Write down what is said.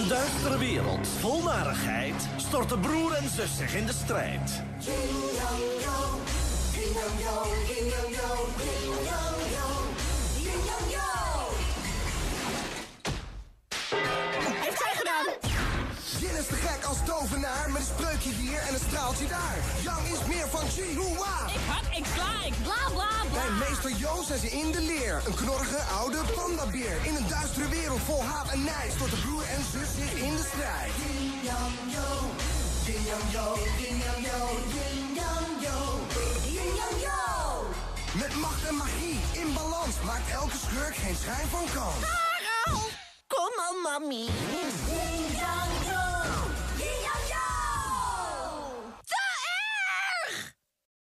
duistere wereld vol narigheid storten broer en zus zich in de strijd. Heeft zij gedaan? Jin is te gek als tovenaar met een spreukje hier en een straaltje daar. Yang is meer van Chihua. Ik hak, ik sla, ik bla bla bla. Bij meester Jo zijn ze in de leer. Een knorrige oude pandabeer. In een duistere wereld vol haat en nijd stort de broer en zus zich in de strijd. Yin yang yo, yin yang yo, yin yang yo, yin yang yo, yin yang yo. Met macht en magie in balans maakt elke schurk geen schijn van kans. Kom aan, mami. Yin yang yo.